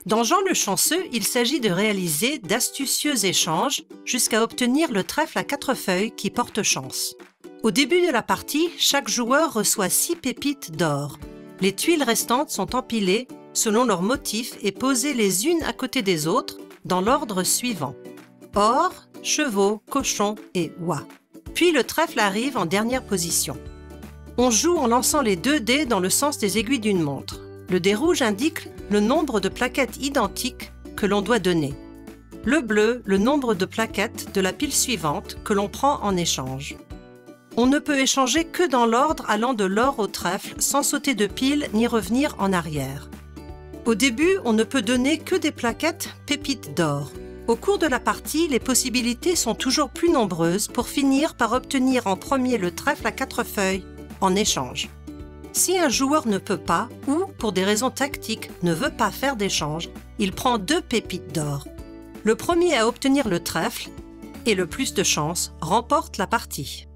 Dans Jean le Chanceux, il s'agit de réaliser d'astucieux échanges jusqu'à obtenir le trèfle à 4 feuilles qui porte chance. Au début de la partie, chaque joueur reçoit 6 pépites d'or. Les tuiles restantes sont empilées selon leur motif et posées les unes à côté des autres dans l'ordre suivant: or, chevaux, cochons et oies. Puis le trèfle arrive en dernière position. On joue en lançant les 2 dés dans le sens des aiguilles d'une montre. Le dé rouge indique le nombre de plaquettes identiques que l'on doit donner. Le bleu, le nombre de plaquettes de la pile suivante que l'on prend en échange. On ne peut échanger que dans l'ordre allant de l'or au trèfle sans sauter de pile ni revenir en arrière. Au début, on ne peut donner que des plaquettes pépites d'or. Au cours de la partie, les possibilités sont toujours plus nombreuses pour finir par obtenir en premier le trèfle à 4 feuilles en échange. Si un joueur ne peut pas ou, pour des raisons tactiques, ne veut pas faire d'échange, il prend 2 pépites d'or. Le premier à obtenir le trèfle et le plus de chance remporte la partie.